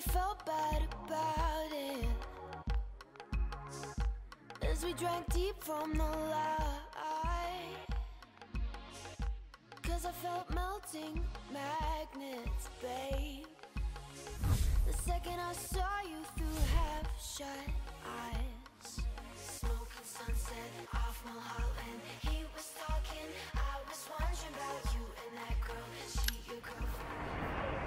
felt bad about it as we drank deep from the light. 'Cause I felt melting magnets, babe. The second I saw you through half-shut eyes. Smoking sunset off Mulholland. He was talking, I was wondering about you and that girl. She your girlfriend.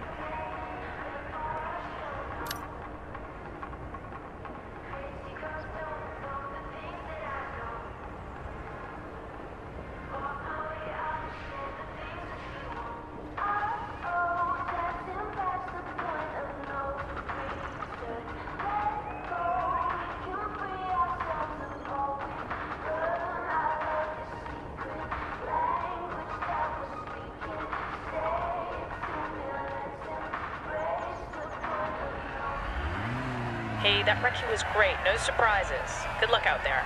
Crazy girls don't know the things that I know. Walk my way out and the things that you won't. Oh, dancing past the point of no return. Let go, we can free ourselves of all we've learned. I love the secret language that we're speaking. Say it to me, let's embrace the point of no. Hey, that recce was great. No surprises. Good luck out there.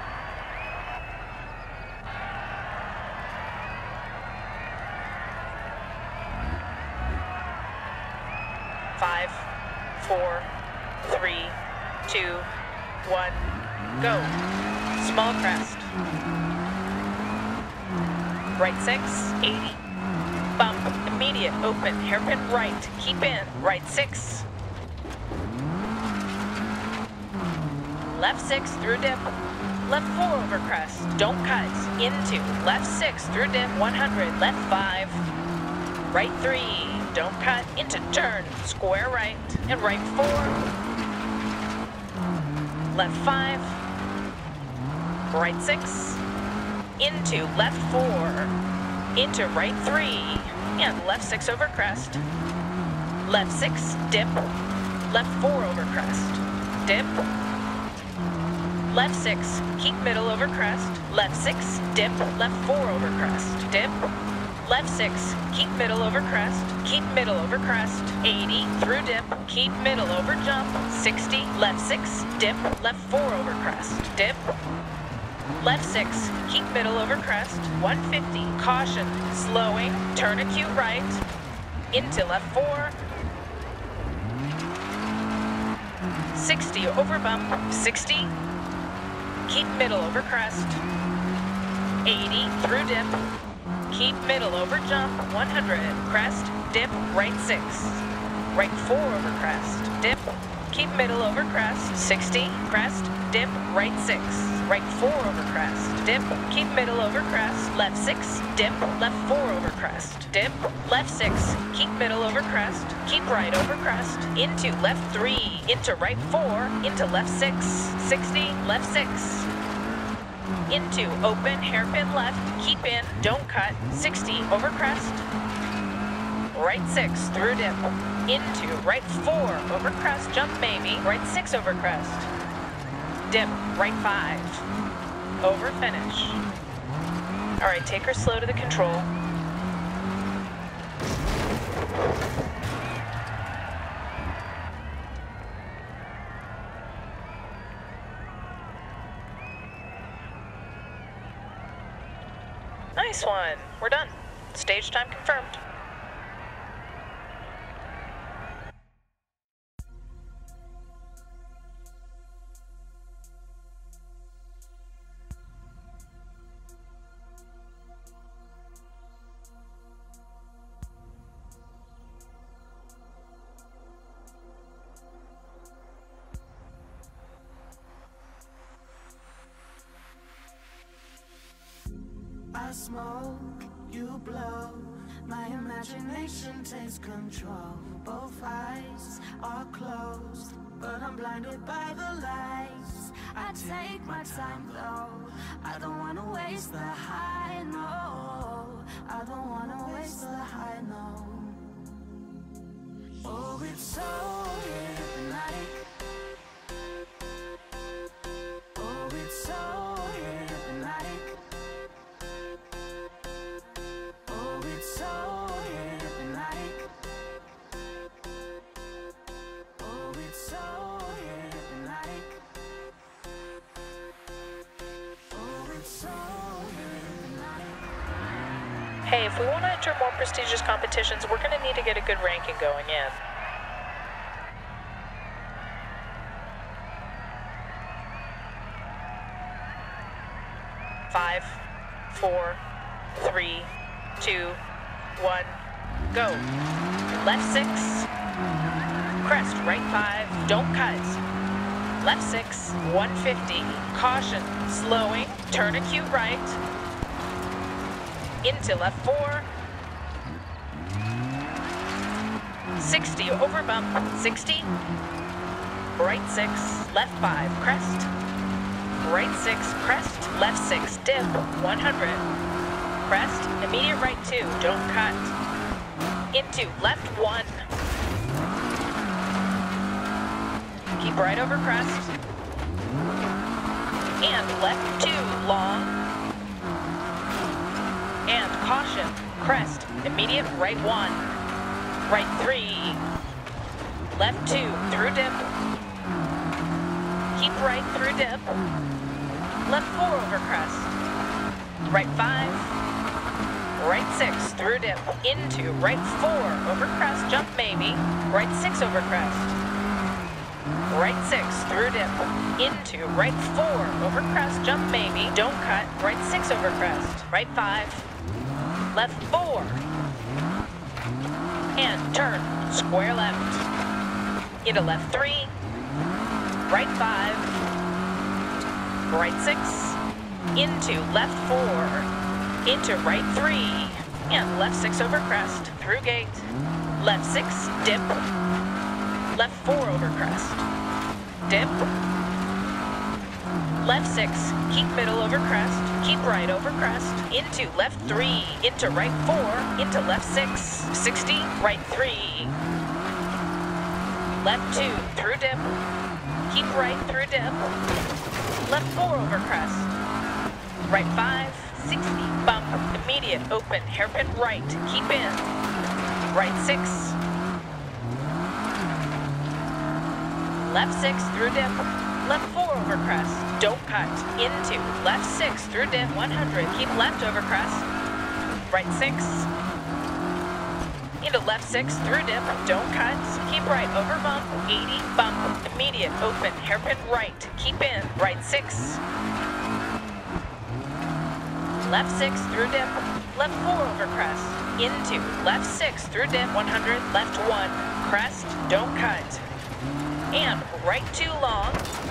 Five, 4, 3, 2, 1, go. Small crest. Right 6, 80. Bump, immediate, open, hairpin right. Keep in, right 6. Left 6 through dip. Left 4 over crest. Don't cut. Into. Left 6 through dip. 100. Left 5. Right 3. Don't cut. Into turn. Square right. And right 4. Left 5. Right 6. Into left 4. Into right 3. And left 6 over crest. Left 6. Dip. Left 4 over crest. Dip. Left 6, keep middle over crest. Left 6, dip. Left 4 over crest. Dip. Left 6, keep middle over crest. Keep middle over crest. 80, through dip. Keep middle over jump. 60, left 6, dip. Left 4 over crest. Dip. Left 6, keep middle over crest. 150, caution. Slowing, turn acute right. Into left 4. 60, over bump. 60. Keep middle over crest. 80, through dip. Keep middle over jump. 100, crest, dip, right 6. Right 4 over crest, dip. Keep middle over crest. 60, crest, dip, right 6. Right 4 over crest, dip. Keep middle over crest. Left 6, dip. Left 4 over crest, dip. Left 6, keep middle over crest. Keep right over crest. Into left 3. Into right 4. Into left 6. 60, left 6. Into open, hairpin left. Keep in, don't cut. 60, over crest. Right 6, through dip. Into right 4, over crest. Jump maybe. Right 6 over crest. Dip, right 5. Over finish. All right, take her slow to the control. Nice one. We're done. Stage time confirmed. I smoke, you blow. My imagination takes control. Both eyes are closed, but I'm blinded by the lights. I take my time though. I don't wanna waste the high, no. I don't wanna waste the high, no. Oh, it's so hypnotic. Oh, it's so hypnotic. Oh, it's so hypnotic. Oh, it's so hypnotic. Oh, it's so hypnotic. Hey, if we want to enter more prestigious competitions, we're going to need to get a good ranking going in. 4, 3, 2, 1, go. Left 6, crest, right 5, don't cut. Left 6, 150, caution, slowing, turn acute right. Into left 4, 60, over bump, 60, right 6, left 5, crest, right 6, crest, left 6, dip, 100, crest, immediate right 2, don't cut, into left 1, keep right over crest, and left 2, long, and caution, crest, immediate right 1, right 3, left 2, through dip, keep right through dip, left 4 over crest, right 5, right 6 through dip, into right 4 over crest, jump maybe, right 6 over crest, right 6 through dip, into right 4 over crest, jump maybe, don't cut, right 6 over crest, right 5, left 4, and turn, square left, into left 3, right 5, right 6, into left 4, into right 3, and left 6 over crest, through gate, left 6, dip, left 4 over crest, dip, left 6, keep middle over crest, keep right over crest, into left 3, into right 4, into left 6, 60, right 3, left 2, through dip, keep right through dip, left 4 over crest, right 5, 60, bump, immediate, open, hairpin right, keep in, right 6, left 6 through dip, left 4 over crest, don't cut, into left 6 through dip, 100, keep left over crest, right 6, into left 6 through dip, don't cut, keep right over bump, 80, bump, immediate, open, hairpin right, keep in, right 6, left 6 through dip, left 4 over crest, into left 6 through dip, 100, left 1, crest, don't cut, and right 2 long,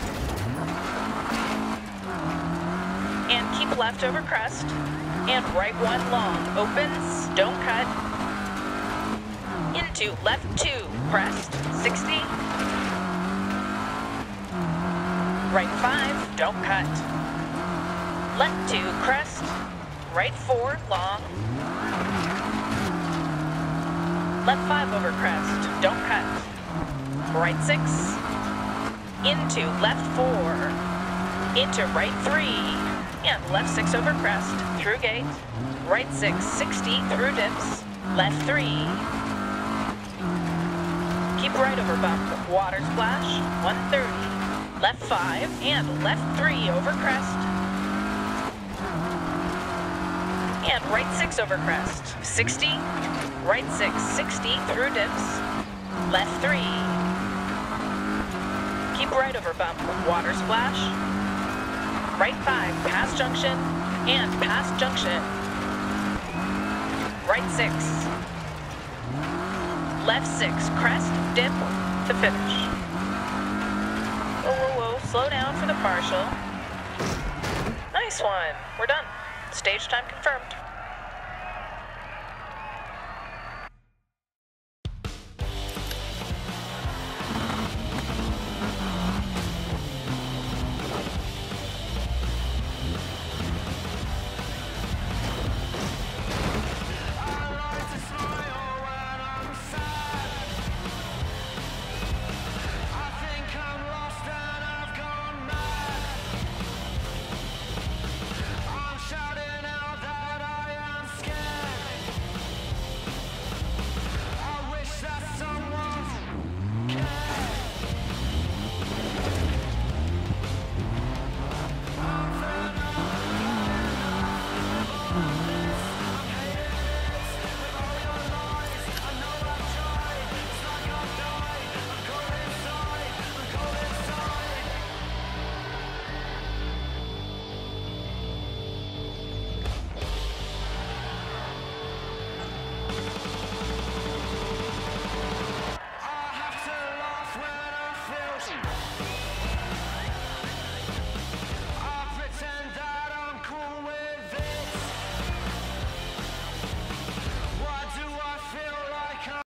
and keep left over crest, and right 1 long, opens, don't cut, into left 2, crest, 60, right 5, don't cut, left 2, crest, right 4, long, left 5 over crest, don't cut, right 6, into left 4, into right 3, and left 6 over crest, through gate, right 6, 60, through dips, left 3, keep right over bump, water splash, 130, left 5, and left 3 over crest, and right 6 over crest, 60, right 6, 60, through dips, left 3, keep right over bump, water splash, right 5, pass junction, and pass junction, right 6, left 6, crest, dip, to finish. Whoa, whoa, whoa, slow down for the partial. Nice one, we're done. Stage time confirmed.